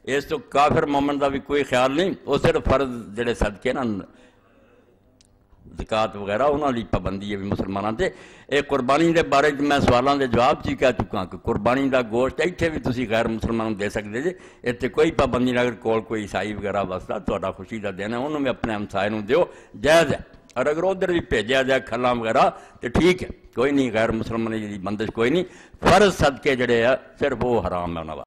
इस तो काफिर मोमन का भी कोई ख्याल नहीं। वो सिर्फ फर्ज जोड़े सदके ना ज़कात वगैरह उन्होंने पाबंदी है भी मुसलमानों से। एक कुरबानी के बारे मैं सवालों के जवाब च कह चुका कि कुरबानी का गोश्त इतने भी तुम गैर मुसलमानों दे सकते जे, इतने कोई पाबंदी नहीं। अगर कोल कोई ईसाई वगैरह वसदा तो खुशी का दिन है, उन्होंने भी अपने हमसाए को दो, जायज़ है। और अगर उधर भी भेजा जाए खला वगैरह तो ठीक है, कोई नहीं, गैर मुसलमान की बंदिश कोई नहीं। फर्ज सदके जड़े सिर्फ वो हराम है उन्होंने।